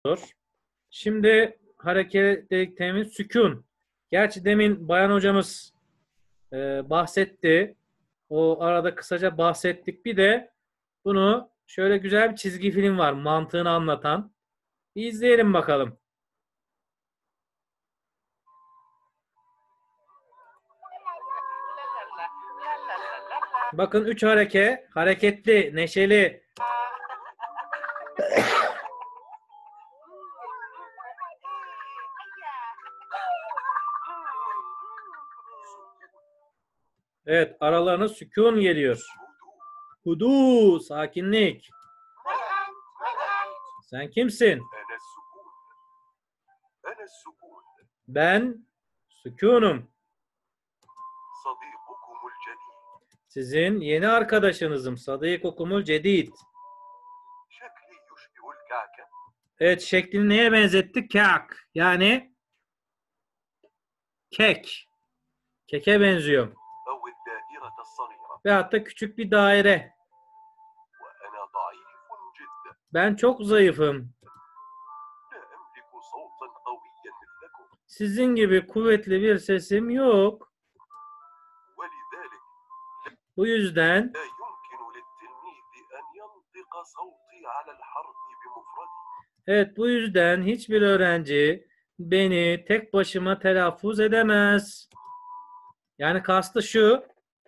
Şimdi hareket ettiğimiz sükun. Gerçi demin Bayan hocamız bahsetti. O arada kısaca bahsettik. Bir de bunu şöyle güzel bir çizgi film var. Mantığını anlatan. Bir izleyelim bakalım. Bakın 3 hareke. Hareketli, neşeli. Evet, aralarına sükun geliyor. Hudu, sakinlik. Sen kimsin? Ben sükunum. Sizin yeni arkadaşınızım. Sadîkukumul cedid. Evet, şeklini neye benzettik? Kak. Yani kek. Keke benziyor. Ve hatta küçük bir daire. Ben çok zayıfım. Sizin gibi kuvvetli bir sesim yok. Bu yüzden hiçbir öğrenci beni tek başıma telaffuz edemez. Yani kastı şu.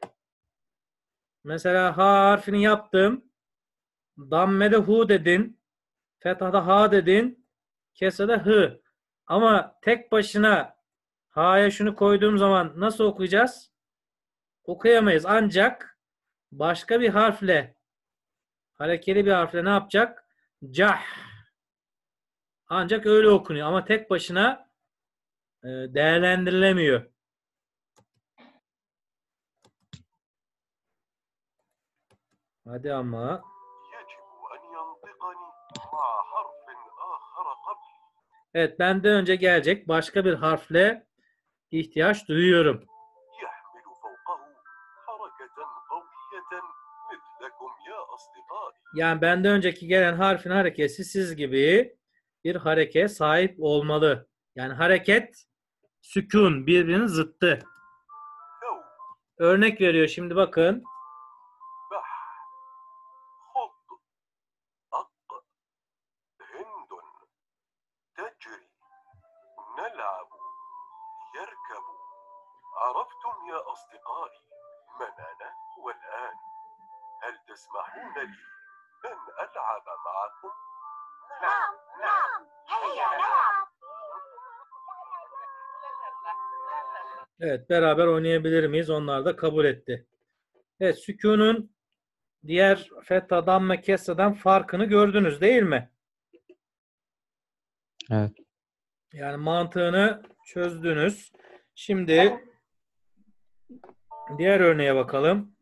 Mesela ha harfini yaptım. Dammede hu dedin. Fethada ha dedin. Kesede hı. Ama tek başına ha'ya şunu koyduğum zaman nasıl okuyacağız? Okuyamayız. Ancak başka bir harfle, harekeli bir harfle ne yapacak? Cah. Ancak öyle okunuyor. Ama tek başına değerlendirilemiyor. Hadi ama. Evet, benden önce gelecek başka bir harfle ihtiyaç duyuyorum. Yani benden önceki gelen harfin harekesi siz gibi bir hareke sahip olmalı. Yani hareket, sükun birbirinin zıttı. Örnek veriyor şimdi bakın. عرفتم يا أصدقائي من أنا والآن هل تسمحون لي أن ألعب معكم؟ نعم نعم هيا نلعب. Evet, beraber oynayabilir miyiz? Onlar da kabul etti. Evet, sükunun diğer fetha, damme, kesreden farkını gördünüz değil mi? Evet. Yani mantığını çözdünüz. Şimdi diğer örneğe bakalım.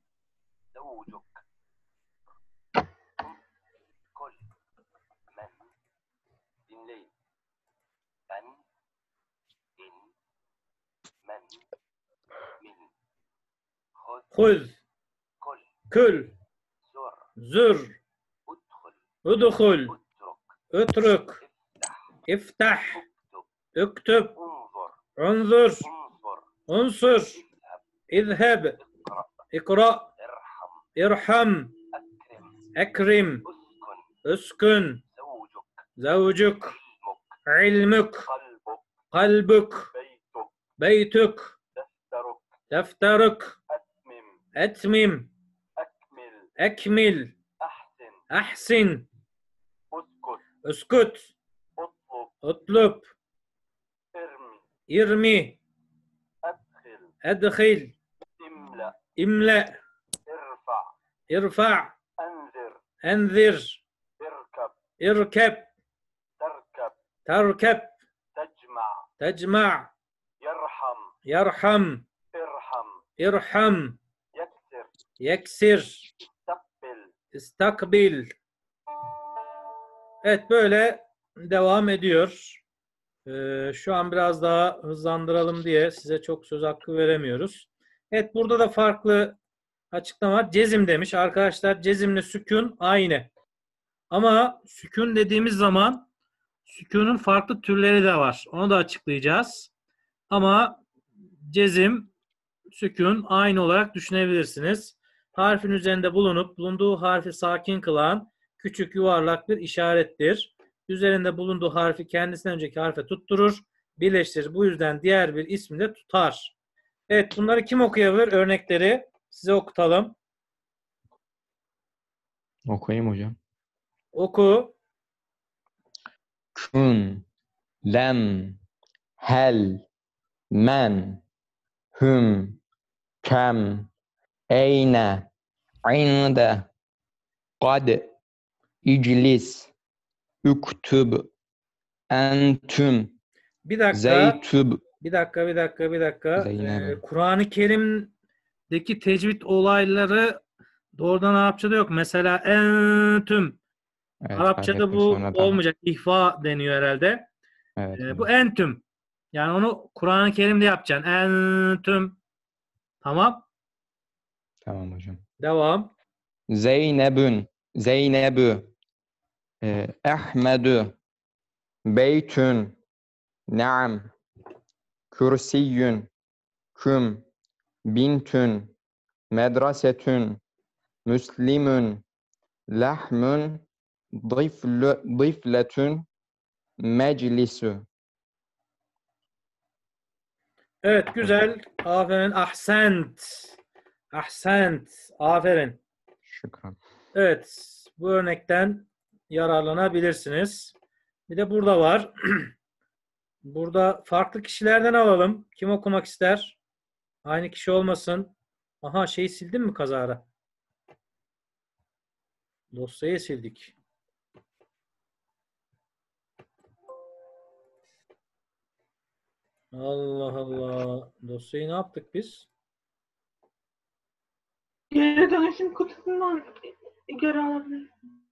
Huz, kül, zür, udhul, utruk, iftah, üktüb, unzur, unsur, izheb, ikra, irham, ekrim, uskun, zavcuk, ilmuk, kalbuk, beytuk, defteruk, etmim, ekmil, ahsin, uskut, utlub, irmi, edkhil, imle, irfa, enzir, irkeb, terkeb, tecma, yerham, irham, yeksir, istakbil. Evet, böyle devam ediyor. Şu an biraz daha hızlandıralım diye size çok söz hakkı veremiyoruz. Evet, burada da farklı açıklama var. Cezim demiş. Arkadaşlar cezimle sükun aynı. Ama sükun dediğimiz zaman Sükunun farklı türleri de var. Onu da açıklayacağız. Ama cezim, sükun aynı olarak düşünebilirsiniz. Harfin üzerinde bulunup bulunduğu harfi sakin kılan küçük yuvarlak bir işarettir. Üzerinde bulunduğu harfi kendisinden önceki harfe tutturur, birleştirir. Bu yüzden diğer bir ismi de tutar. Evet, bunları kim okuyabilir? Örnekleri size okutalım. Okuyayım hocam. Oku. Kun, lem, hel, men, hüm, kem, eyne, inde, kad, iclis, üktüb, entüm, Bir dakika. zeytüb. Bir dakika. Zeynep. Kur'an-ı Kerim'deki tecvid olayları doğrudan Arapçada yok. Mesela entüm. Evet, Arapçada harf bu sonradan. olmayacak. İhfa deniyor herhalde. Evet, Bu entüm. Yani onu Kur'an-ı Kerim'de yapacaksın. Entüm. Tamam. tamam hocam. Devam. Zeynebün, Zeynebü, Ahmedü, Beytün, Naam, Kürsiyün, Küm, Bintün, Medresetün, Müslimün, Lahmün, Difletün, Meclisü. Evet, güzel. Aferin. Ahsent. Ahsent. Aferin. Şükran. Evet. Bu örnekten yararlanabilirsiniz. Bir de burada var. Burada farklı kişilerden alalım. Kim okumak ister? Aynı kişi olmasın. Aha, şeyi sildin mi kazara? Dosyayı sildik. Allah Allah. Dosyayı ne yaptık biz? Geri dönüşüm kutusundan geri alabilirim.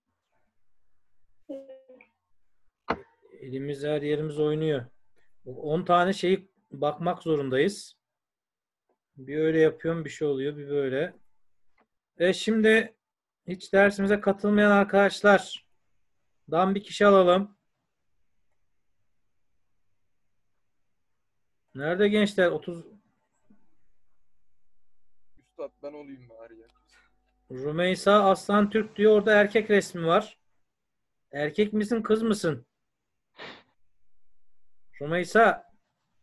Elimiz her yerimiz oynuyor. 10 tane şeyi bakmak zorundayız. Bir öyle yapıyorum, bir şey oluyor, bir böyle. Şimdi hiç dersimize katılmayan arkadaşlardan bir kişi alalım. Nerede gençler? 30 Üstad ben olayım bari ya. Rümeysa Aslan Türk diyor. Orada erkek resmi var. Erkek misin, kız mısın? Rümeysa.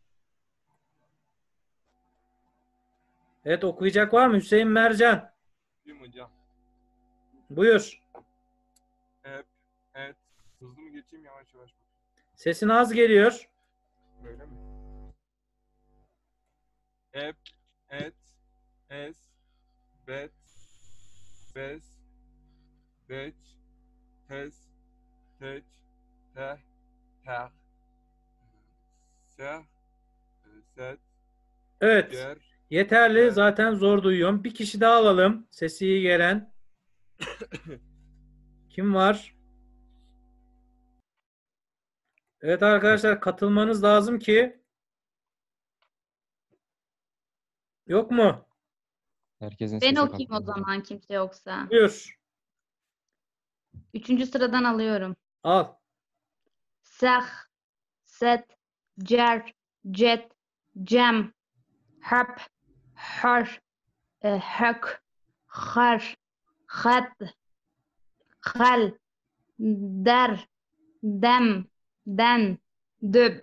Evet, okuyacak var mı? Hüseyin Mercan. Duyayım hocam. Buyur. Evet. Hızlı mı geçeyim yavaş yavaş mı? Sesin az geliyor. Böyle mi? Hep, et, es, bet, bes, beç, tes, teç, teh, teh, seh, set, Evet. ger, Yeterli. Evet. Zaten zor duyuyorum. Bir kişi daha alalım. Sesi iyi gelen. Kim var? Evet arkadaşlar, katılmanız lazım ki. Yok mu? Herkesin Ben sesi okuyayım o kapalı. zaman kimse yoksa. Buyur. 3. sıradan alıyorum. Al. Seh, set, cer, cet, cem, hep, har, hök, har, hat, hal, der, dem, den, düb,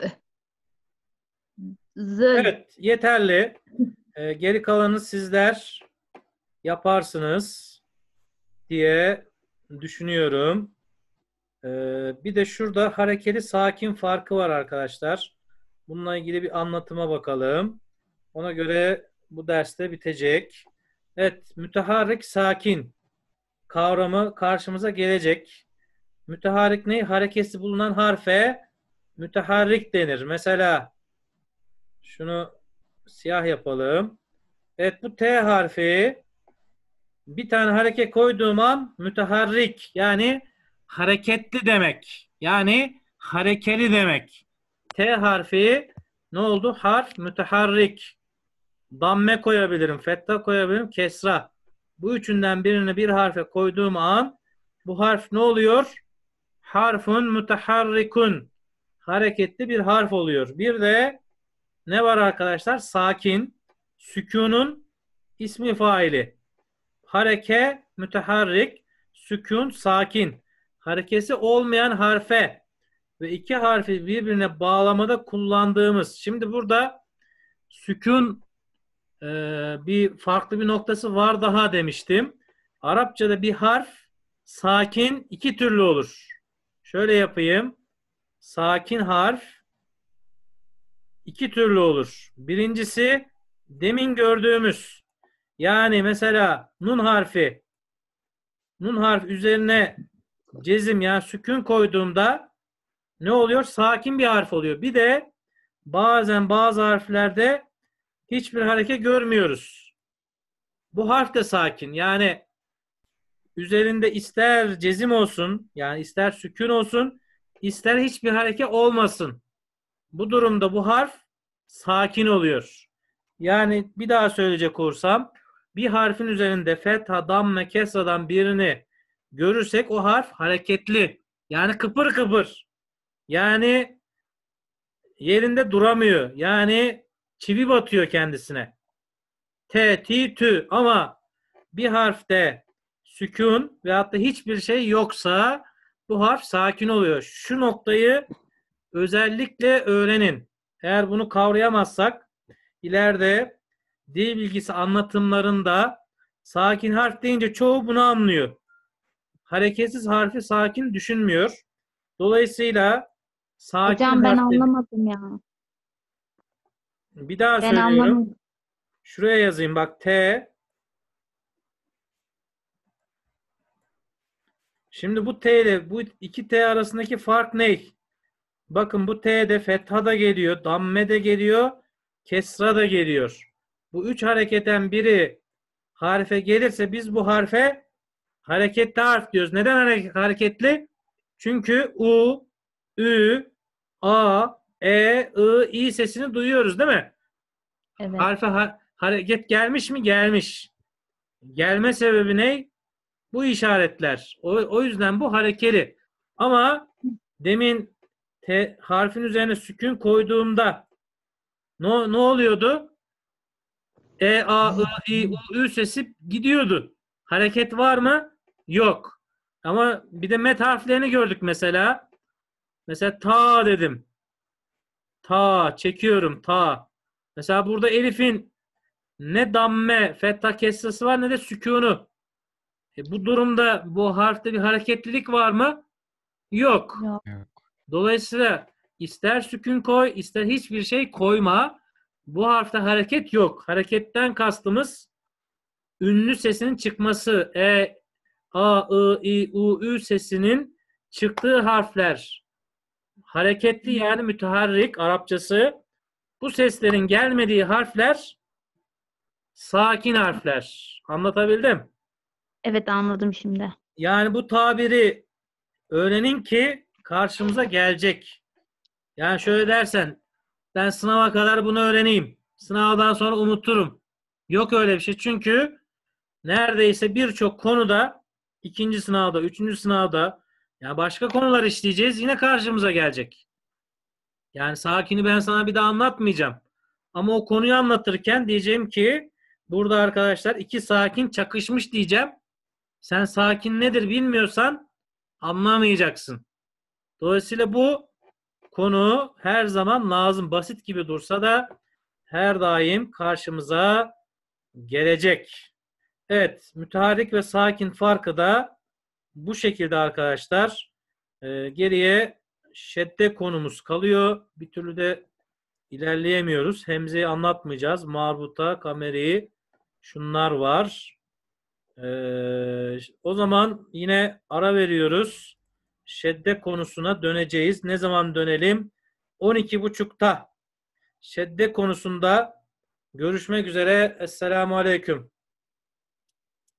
zıl. Evet, yeterli. Geri kalanı sizler yaparsınız diye düşünüyorum. Bir de şurada harekeli sakin farkı var arkadaşlar. Bununla ilgili bir anlatıma bakalım. Ona göre bu derste bitecek. Evet, müteharrik sakin kavramı karşımıza gelecek. Müteharrik ne? Harekesi bulunan harfe müteharrik denir. Mesela şunu siyah yapalım. Evet, bu T harfi bir tane hareke koyduğum an müteharrik, yani hareketli demek. Yani harekeli demek. T harfi ne oldu? Harf müteharrik. Damme koyabilirim, fetha koyabilirim, kesra. Bu üçünden birini bir harfe koyduğum an bu harf ne oluyor? Harfun müteharrikun. hareketli bir harf oluyor. Bir de ne var arkadaşlar? Sakin. Sükûnun ismi faili. Hareke müteharrik. Sükûn sakin. Harekesi olmayan harfe ve iki harfi birbirine bağlamada kullandığımız. Şimdi burada sükûn bir farklı bir noktası var daha demiştim. Arapçada bir harf sakin iki türlü olur. Şöyle yapayım. Sakin harf iki türlü olur. Birincisi demin gördüğümüz, yani mesela nun harfi üzerine cezim yani sükun koyduğumda ne oluyor? Sakin bir harf oluyor. Bir de bazen bazı harflerde hiçbir hareket görmüyoruz. Bu harf de sakin. Yani üzerinde ister cezim olsun, yani ister sükun olsun, ister hiçbir hareket olmasın. Bu durumda bu harf sakin oluyor. Yani bir daha söyleyecek olursam, bir harfin üzerinde fetha, damme, kesradan birini görürsek o harf hareketli. Yani kıpır kıpır. Yani yerinde duramıyor. Yani çivi batıyor kendisine. T, ti, tü. Ama bir harfte sükun veyahut da hiçbir şey yoksa bu harf sakin oluyor. Şu noktayı özellikle öğrenin. Eğer bunu kavrayamazsak ileride dil bilgisi anlatımlarında sakin harf deyince çoğu bunu anlıyor. Hareketsiz harfi sakin düşünmüyor. Dolayısıyla sakin Hocam ben harfleri anlamadım ya. bir daha Ben söylüyorum. anlamadım. Şuraya yazayım bak, T. Şimdi bu T ile bu iki T arasındaki fark ne? Bakın bu T'de fetha da geliyor, damme de geliyor, kesra da geliyor. Bu üç hareketten biri harfe gelirse biz bu harfe hareketli harf diyoruz. Neden hareketli? Çünkü U, Ü, A, E, I, İ sesini duyuyoruz değil mi? Evet. Harfe hareket gelmiş mi? Gelmiş. Gelme sebebi ne? Bu işaretler. O yüzden bu harekeli. Ama demin harfin üzerine sükun koyduğumda ne oluyordu? E, A, I, I, U, Ü sesi gidiyordu. Hareket var mı? Yok. Ama bir de met harflerini gördük mesela. Mesela ta dedim. Ta çekiyorum ta. Mesela burada elifin ne damme, fetha kesrası var ne de sükûnu. Bu durumda bu harfte bir hareketlilik var mı? Yok. Yok. Dolayısıyla ister sükun koy, ister hiçbir şey koyma. Bu harfte hareket yok. Hareketten kastımız ünlü sesinin çıkması. E, A, I, I, U, Ü sesinin çıktığı harfler. Hareketli yani müteharrik Arapçası. Bu seslerin gelmediği harfler sakin harfler. Anlatabildim? Evet anladım şimdi. Yani bu tabiri öğrenin ki karşımıza gelecek. Yani şöyle dersen, ben sınava kadar bunu öğreneyim. Sınavdan sonra unuturum. Yok öyle bir şey. Çünkü neredeyse birçok konuda ikinci sınavda, üçüncü sınavda yani başka konular işleyeceğiz. Yine karşımıza gelecek. Yani sakini ben sana bir daha anlatmayacağım. Ama o konuyu anlatırken diyeceğim ki burada arkadaşlar iki sakin çakışmış diyeceğim. Sen sakin nedir bilmiyorsan anlamayacaksın. Dolayısıyla bu konu her zaman lazım. Basit gibi dursa da her daim karşımıza gelecek. Evet, müteharrik ve sakin farkı da bu şekilde arkadaşlar. Geriye şedde konumuz kalıyor. Bir türlü de ilerleyemiyoruz. Hemzeyi anlatmayacağız. Marbuta, kameri, şunlar var. O zaman yine ara veriyoruz. Şedde konusuna döneceğiz. Ne zaman dönelim? 12.30'ta. Şedde konusunda görüşmek üzere. Esselamu Aleyküm.